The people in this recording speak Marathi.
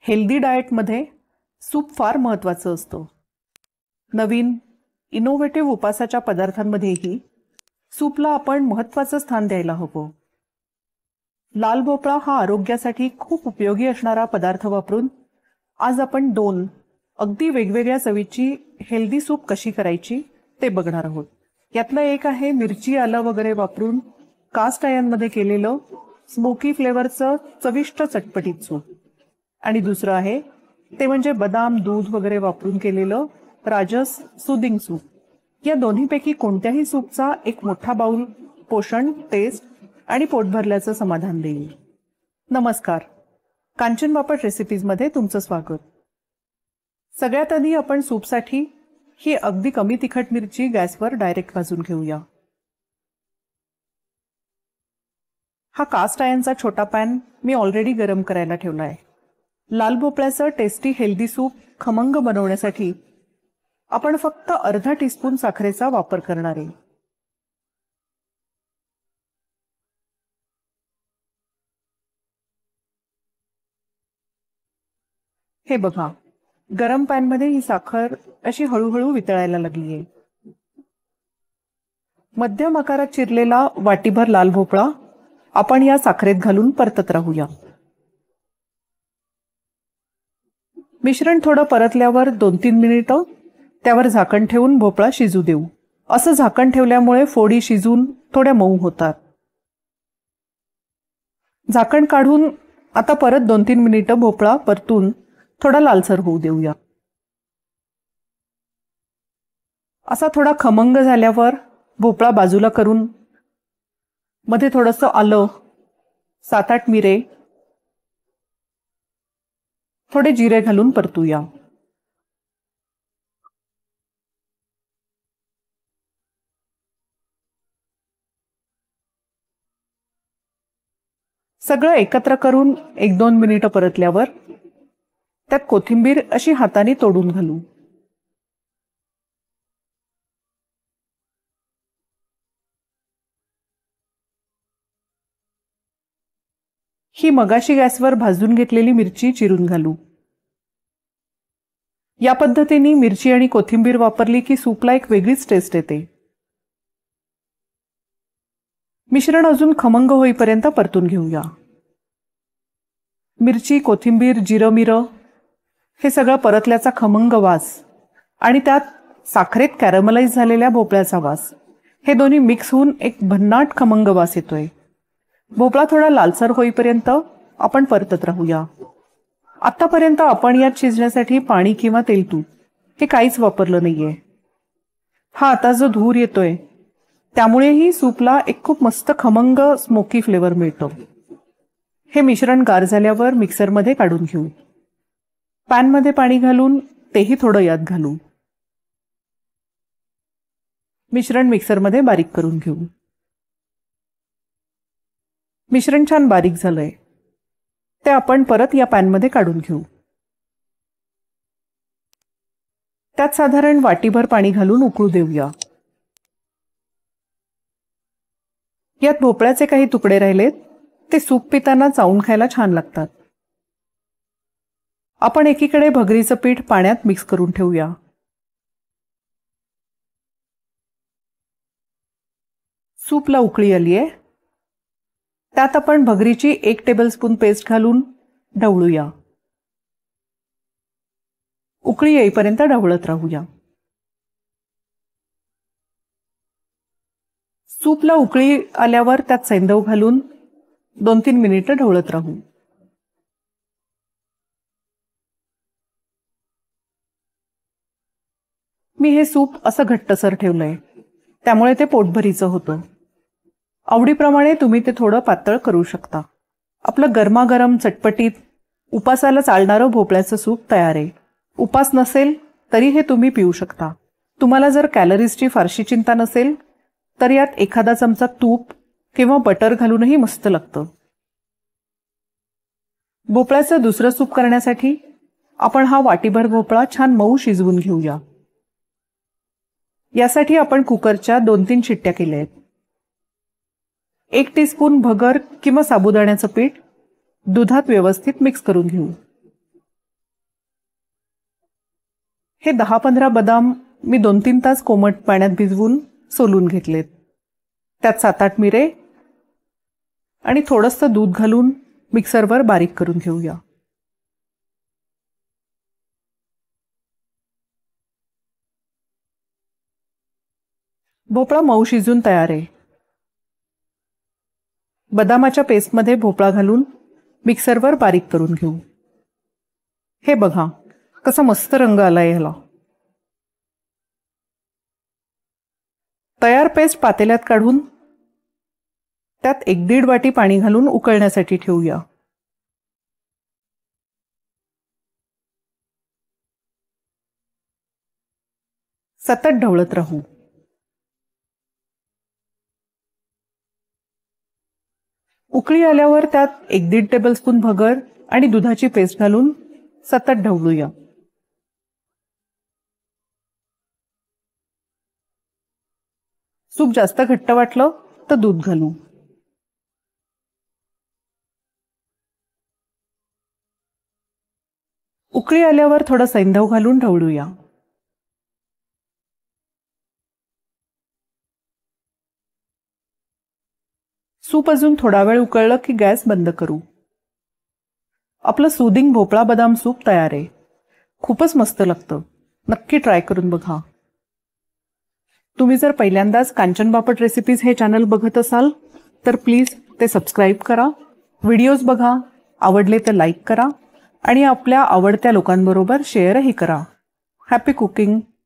हेल्दी डाएटमध्ये सूप फार महत्त्वाचं असतं. नवीन इनोव्हेटिव्ह उपासाच्या पदार्थांमध्येही सूपला आपण महत्त्वाचं स्थान द्यायला हवं. लाल भोपळा हा आरोग्यासाठी खूप उपयोगी असणारा पदार्थ वापरून आज आपण 2 अगदी वेगवेगळ्या चवीची हेल्दी सूप कशी करायची ते बघणार आहोत. यातलं एक आहे मिरची आलं वगैरे वापरून कास्ट आयर्नमध्ये केलेलं स्मोकी फ्लेवरचं चविष्ट चटपटीत सूप, आणि दुसरं आहे ते म्हणजे बदाम दूध वगैरे वापरून केलेलं राजस सुदिंग सूप. या दोन्हीपैकी कोणत्याही सूपचा एक मोठा बाउल पोषण, टेस्ट आणि पोट भरल्याचं समाधान देईल. नमस्कार, कांचन बापट रेसिपीजमध्ये तुमचं स्वागत. सगळ्यात आधी आपण सूपसाठी ही अगदी कमी तिखट मिरची गॅसवर डायरेक्ट भाजून घेऊया. हा कास्ट आयर्नचा छोटा पॅन मी ऑलरेडी गरम करायला ठेवला आहे. लाल भोपळ्याचं टेस्टी हेल्दी सूप खमंग बनवण्यासाठी आपण फक्त अर्धा टीस्पून साखरेचा वापर करणार आहे. हे बघा, गरम पॅनमध्ये ही साखर अशी हळूहळू वितळायला लागली आहे. मध्यम आकारात चिरलेला वाटीभर लाल भोपळा आपण या साखरेत घालून परतत राहूया. मिश्रण थोडं परतल्यावर 2-3 मिनिटं त्यावर झाकण ठेवून भोपळा शिजू देऊ. असं झाकण ठेवल्यामुळे फोडी शिजून थोड्या मऊ होतात. झाकण काढून आता परत 2-3 मिनिटं भोपळा परतून थोडा लालसर होऊ देऊया. असा थोडा खमंग झाल्यावर भोपळा बाजूला करून मध्ये थोडंसं आलं, 7-8 मिरे, थोडे जिरे घालून परतूया. सगळं एकत्र करून 1-2 मिनिटं परतल्यावर त्यात कोथिंबीर अशी हाताने तोडून घालू. ही मगाशी गॅसवर भाजून घेतलेली मिरची चिरून घालू. या पद्धतीने मिरची आणि कोथिंबीर वापरली की सूपला एक वेगळीच टेस्ट येते. मिश्रण अजून खमंग होईपर्यंत परतून घेऊया. मिरची, कोथिंबीर, जिरं मिरं हे सगळं परतल्याचा खमंग वास आणि त्यात साखरेत कॅरमलाइज झालेल्या भोपळ्याचा वास, हे दोन्ही मिक्स होऊन एक भन्नाट खमंग वास येतोय. भोपळा थोडा लालसर होईपर्यंत आपण परतत राहूया. आतापर्यंत आपण यात शिजण्यासाठी पाणी किंवा तेलतूप हे काहीच वापरलं नाहीये. हा आता जो धूर येतोय त्यामुळेही सूपला एक खूप मस्त खमंग स्मोकी फ्लेवर मिळतो. हे मिश्रण गार झाल्यावर मिक्सरमध्ये काढून घेऊ. पॅनमध्ये पाणी घालून तेही थोडं यात घालू. मिश्रण मिक्सरमध्ये बारीक करून घेऊ. मिश्रण छान बारीक झालंय, ते आपण परत या पॅनमध्ये काढून घेऊ. त्यात साधारण वाटीभर पाणी घालून उकळू देऊया. यात भोपळ्याचे काही तुकडे राहिलेत, ते सूप पिताना चावून खायला छान लागतात. आपण एकीकडे भगरीचं पीठ पाण्यात मिक्स करून ठेवूया. सूपला उकळी आली आहे. त्यात आपण भगरीची 1 टेबलस्पून पेस्ट घालून ढवळूया. उकळी येईपर्यंत ढवळत राहूया. सूपला उकळी आल्यावर त्यात सैंधव घालून 2-3 मिनिटं ढवळत राहू. मी हे सूप असं घट्टसर ठेवलंय, त्यामुळे ते पोटभरीचं होतं. आवडीप्रमाणे तुम्ही ते थोडं पातळ करू शकता. आपलं गरमागरम चटपटीत उपासाला चालणारं भोपळ्याचं सूप तयार आहे. उपास नसेल तरी हे तुम्ही पिऊ शकता. तुम्हाला जर कॅलरीजची फारशी चिंता नसेल तर यात एखादा चमचा तूप किंवा बटर घालूनही मस्त लागतं. भोपळ्याचं दुसरं सूप करण्यासाठी आपण हा वाटीभर भोपळा छान मऊ शिजवून घेऊया. यासाठी आपण कुकरच्या 2-3 शिट्ट्या केल्या आहेत. 1 टीस्पून भगर किंवा साबुदाण्याचं पीठ दुधात व्यवस्थित मिक्स करून घेऊ. हे 10-15 बदाम मी 2-3 तास कोमट पाण्यात भिजवून सोलून घेतलेत. त्यात 7-8 मिरे आणि थोडंसं दूध घालून मिक्सरवर बारीक करून घेऊया. भोपळा मऊ शिजून तयार आहे. बदामाच्या पेस्टमध्ये भोपळा घालून मिक्सरवर बारीक करून घेऊ. हे बघा कसा मस्त रंग आलाय ह्याला. तयार पेस्ट पातेल्यात काढून त्यात 1-1.5 वाटी पाणी घालून उकळण्यासाठी ठेवूया. सतत ढवळत राहू. उकळी आल्यावर त्यात 1-1.5 टेबलस्पून भगर आणि दुधाची पेस्ट घालून सतत ढवळूया. सूप जास्त घट्ट वाटलं तर दूध घालू. उकळी आल्यावर थोडं सैंधव घालून ढवळूया. सूप अजून थोडा वेळ उकळलं की गॅस बंद करू. आपलं सुदिंग भोपळा बदाम सूप तयार आहे. खूपच मस्त लागतं. नक्की ट्राय करून बघा. तुम्ही जर पहिल्यांदाच कांचन बापट रेसिपीज हे चॅनल बघत असाल तर प्लीज ते सबस्क्राईब करा. व्हिडिओज बघा, आवडले तर लाईक करा आणि आपल्या आवडत्या लोकांबरोबर शेअरही करा. Happy cooking.